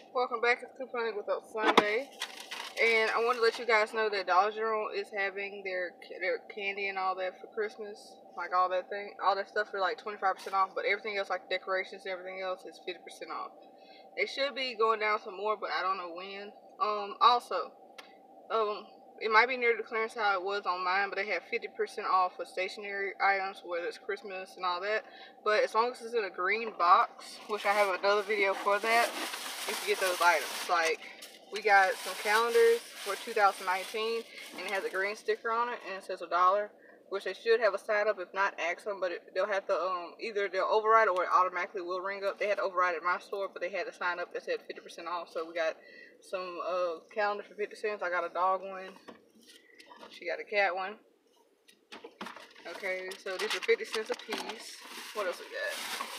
Welcome back to Couponing with Alsande. And I want to let you guys know that Dollar General is having their candy and all that for Christmas. Like all that stuff for like 25% off. But everything else, like decorations and everything else, is 50% off. They should be going down some more, but I don't know when. It might be near the clearance how it was on mine, but they have 50% off for stationery items, whether it's Christmas and all that. But as long as it's in a green box, which I have another video for that, you can get those items. Like, we got some calendars for 2019, and it has a green sticker on it, and it says $1, which they should have a sign up. If not, ask them, but they'll have to, either they'll override or it automatically will ring up. They had to override at my store, but they had a sign up that said 50% off. So we got some calendars for 50 cents. I got a dog one. She got a cat one. Okay, so these are 50 cents a piece. What else we got?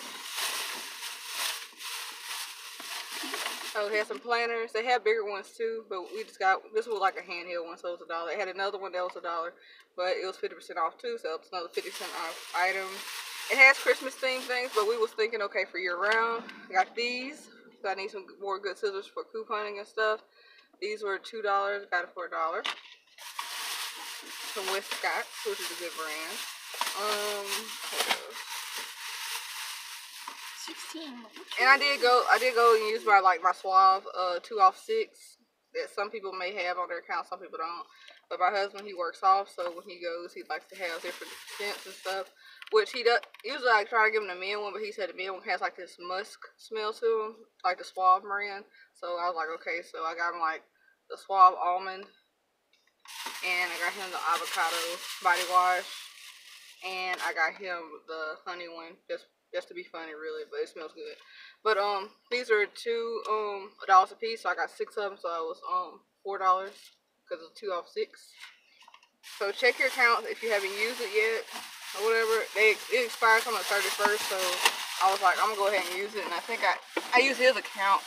Oh, they had some planners. They had bigger ones too, but we just got, this was like a handheld one, so it was $1. They had another one that was $1, but it was 50% off too, so it's another 50% off item. It has Christmas themed things, but we was thinking, okay, for year round. I got these, so I need some more good scissors for couponing and stuff. These were $2, got it for $1. Some West Scots, which is a good brand. What else? 16. And I did go and use my Suave 2 off 6 that some people may have on their account, some people don't. But my husband, he works off, so when he goes, he likes to have different scents and stuff. Which he does. Usually I try to give him the men one, but he said the men one has like this musk smell to him, like the Suave brand. So I was like, okay, so I got him like the Suave almond, and I got him the avocado body wash, and I got him the honey one, just to be funny, really, but it smells good. But these are $2 a piece, so I got 6 of them, so it was $4 because it's 2 off 6. So check your account if you haven't used it yet or whatever. It expires on the 31st, so I was like, I'm gonna go ahead and use it, and I think I used his account.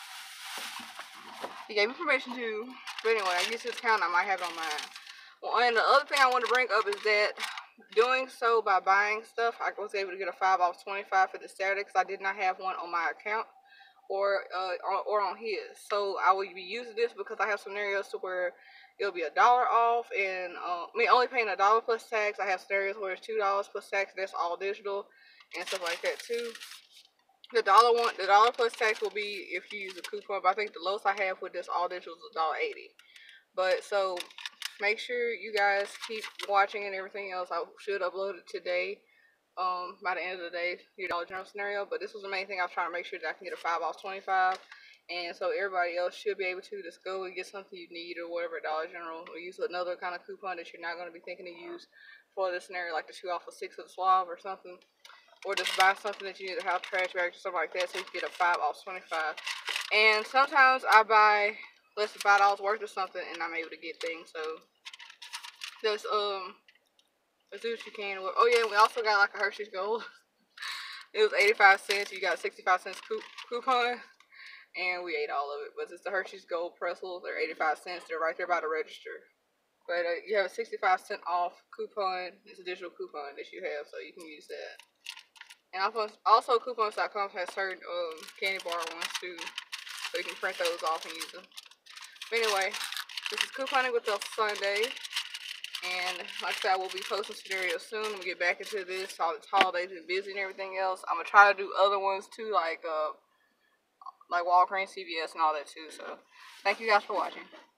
He gave me permission to, but anyway, I used his account, and I might have it on mine. Well, and the other thing I want to bring up is that doing so by buying stuff, I was able to get a 5 off 25 for this Saturday because I did not have one on my account or on his. So I will be using this because I have scenarios to where it'll be $1 off, and only paying $1 plus tax. I have scenarios where it's $2 plus tax. That's all digital and stuff like that too. The $1 plus tax will be if you use a coupon, but I think the lowest I have with this all digital is $1.80. But so make sure you guys keep watching and everything else. I should upload it today, by the end of the day, your Dollar General scenario. But this was the main thing I was trying to make sure that I can get a 5 off 25. And so everybody else should be able to just go and get something you need or whatever at Dollar General, or use another kind of coupon that you're not going to be thinking to use for this scenario, like the 2 off of 6 of the Suave or something. Or just buy something that you need to have, trash bags or something like that, so you can get a 5 off 25. And sometimes I buy less than $5 worth of something, and I'm able to get things. So just let's do what you can. Oh yeah, we also got like a Hershey's Gold. It was 85 cents. You got a 65 cents coupon, and we ate all of it. But it's the Hershey's Gold pretzels. They're 85 cents. They're right there by the register. But you have a 65-cent off coupon. It's a digital coupon that you have, so you can use that. And also coupons.com has certain candy bar ones too, so you can print those off and use them. But anyway, this is Couponing with Alsande, and like I said, I will be posting scenarios soon. When we get back into this, all the holidays and busy and everything else. I'm gonna try to do other ones too, like Walgreens, CVS, and all that too. So thank you guys for watching.